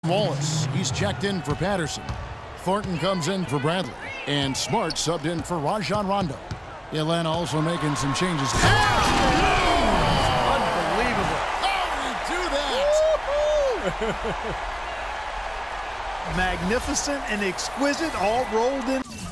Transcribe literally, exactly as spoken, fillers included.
Wallace, he's checked in for Patterson. Thornton comes in for Bradley. And Smart subbed in for Rajon Rondo. Atlanta also making some changes. Oh, unbelievable. How did he do that? Magnificent and exquisite, all rolled in.